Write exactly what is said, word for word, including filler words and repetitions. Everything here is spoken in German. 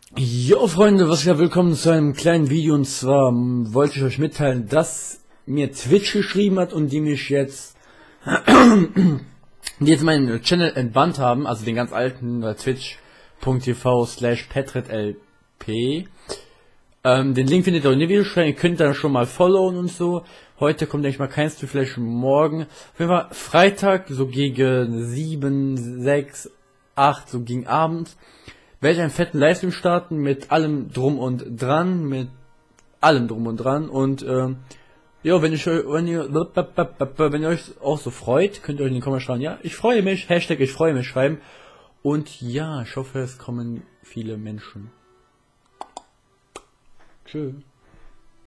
Jo Freunde, was ja willkommen zu einem kleinen Video, und zwar ähm, wollte ich euch mitteilen, dass mir Twitch geschrieben hat und die mich jetzt die jetzt meinen Channel entbannt haben, also den ganz alten äh, twitch.tv slash petritlp. Ähm, den Link findet ihr in der Videobeschreibung, ihr könnt da schon mal followen und so. Heute kommt, denke ich mal, keins zu, vielleicht morgen. Auf jeden Fall Freitag, so gegen sieben, sechs, acht, so gegen Abend, werde ich einen fetten Livestream starten mit allem drum und dran, mit allem drum und dran. Und ähm, ja, wenn ich wenn ihr wenn ihr euch auch so freut, könnt ihr euch in den Kommentaren schreiben, ja, ich freue mich, Hashtag ich freue mich schreiben. Und ja, ich hoffe, es kommen viele Menschen. Tschüss.